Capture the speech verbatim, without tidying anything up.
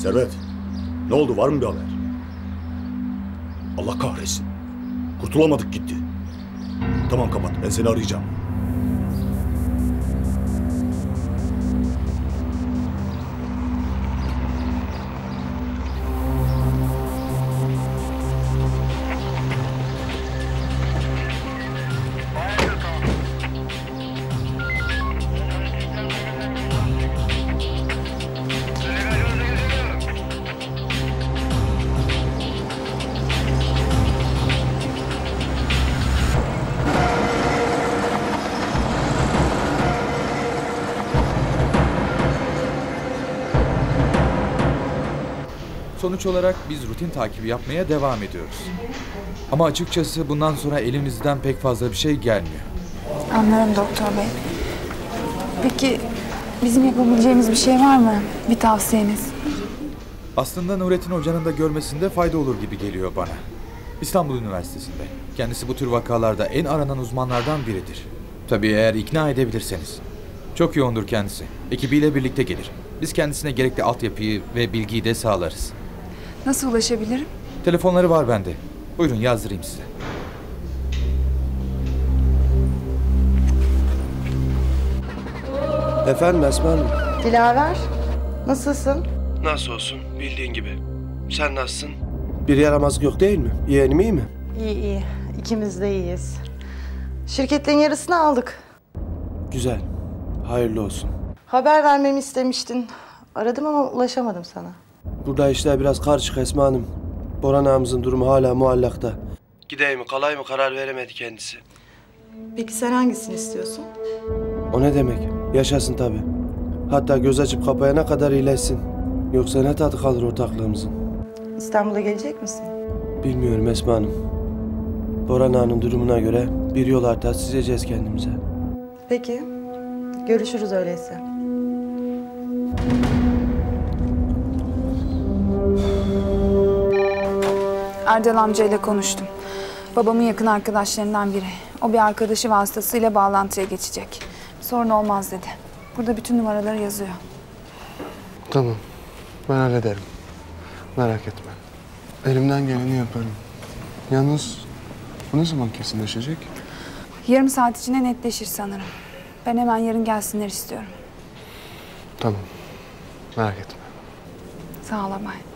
Servet, ne oldu? Var mı bir haber? Allah kahretsin. Kurtulamadık gitti. Tamam kapat, ben seni arayacağım. Sonuç olarak biz rutin takibi yapmaya devam ediyoruz. Ama açıkçası bundan sonra elimizden pek fazla bir şey gelmiyor. Anlarım doktor bey. Peki bizim yapabileceğimiz bir şey var mı? Bir tavsiyeniz? Aslında Nurettin Hoca'nın da görmesinde fayda olur gibi geliyor bana. İstanbul Üniversitesi'nde. Kendisi bu tür vakalarda en aranan uzmanlardan biridir. Tabii eğer ikna edebilirseniz. Çok yoğundur kendisi. Ekibiyle birlikte gelir. Biz kendisine gerekli altyapıyı ve bilgiyi de sağlarız. Nasıl ulaşabilirim? Telefonları var bende. Buyurun yazdırayım size. Efendim Esma Hanım. Dilaver, nasılsın? Nasıl olsun? Bildiğin gibi. Sen nasılsın? Bir yaramazlık yok değil mi? Yeğenim iyi mi? İyi iyi, ikimiz de iyiyiz. Şirketlerin yarısını aldık. Güzel. Hayırlı olsun. Haber vermemi istemiştin. Aradım ama ulaşamadım sana. Burada işler biraz karışık Esma Hanım. Boran ağamızın durumu hala muallakta. Gideyim mi kalay mı karar veremedi kendisi. Peki sen hangisini istiyorsun? O ne demek? Yaşasın tabii. Hatta göz açıp kapayana kadar iyileşsin. Yoksa ne tadı kalır ortaklığımızın? İstanbul'a gelecek misin? Bilmiyorum Esma Hanım. Boran ağanın durumuna göre bir yol haritası çizeceğiz kendimize. Peki, görüşürüz öyleyse. Erdal amcayla konuştum. Babamın yakın arkadaşlarından biri. O bir arkadaşı vasıtasıyla bağlantıya geçecek. Sorun olmaz dedi. Burada bütün numaraları yazıyor. Tamam. Ben hallederim. Merak etme. Elimden geleni yaparım. Yalnız bu ne zaman kesinleşecek? Yarım saat içinde netleşir sanırım. Ben hemen yarın gelsinler istiyorum. Tamam. Merak etme. Sağ ol Abay.